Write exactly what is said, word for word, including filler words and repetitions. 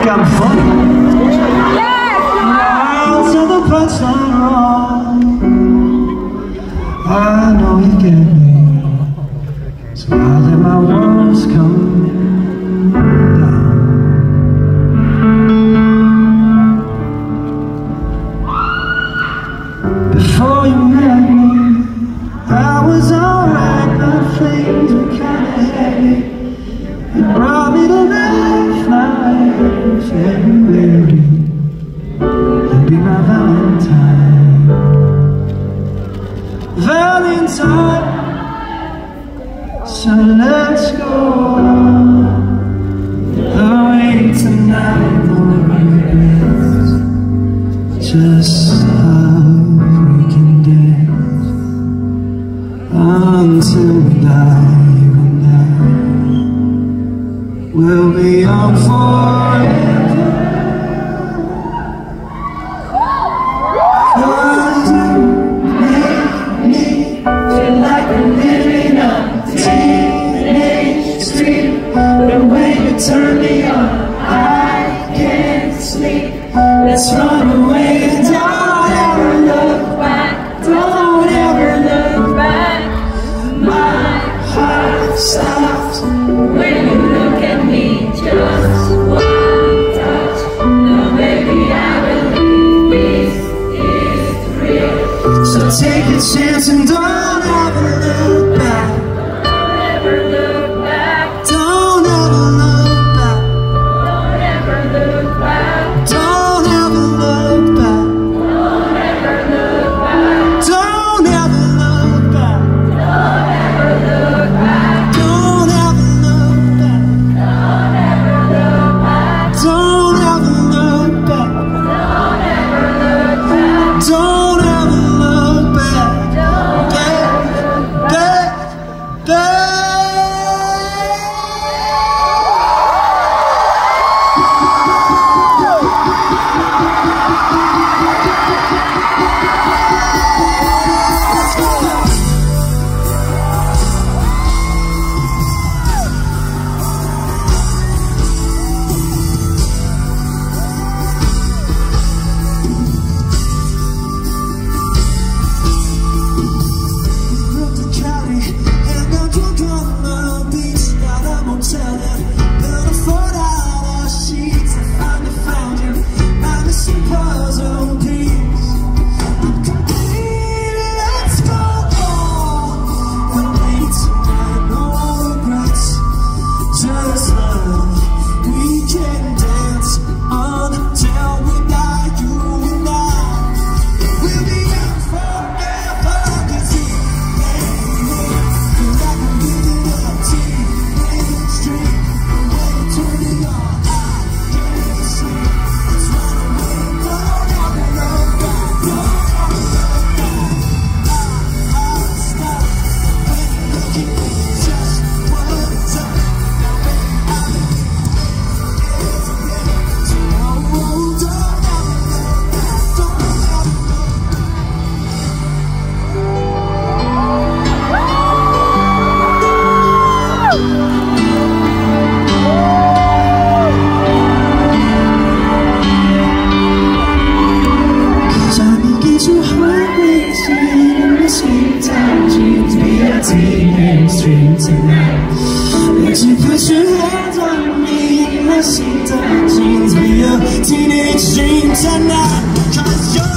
I'm funny. Yes, I'll tell the punchline wrong. I know you get me, so I let my walls come down. Before you met me, I was alright, but things were kinda heavy. You brought me to life like February. You'll be my Valentine. Valentine. So let's go away tonight, no regrets. Just love, we can dance until we die. We'll be young forever. Cause you make me feel like I'm living on teenage street. The way you turn me on, I can't sleep. Let's run away, don't ever look back. Don't ever look back. My heart stops when you look at me. Just one touch. No, baby, I believe this is real. So take a chance and don't ever look back. Don't ever look back. Don't ever look back. Don't ever look back. Don't ever look back. Don't ever look back. Don't ever look back. Don't ever look back. Don't ever look back. Don't ever look back. Don't ever look back. Back, back, back. Teenage dream tonight. Would you put your hands on me? My sweet jeans, be a teenage dream tonight. 'Cause you're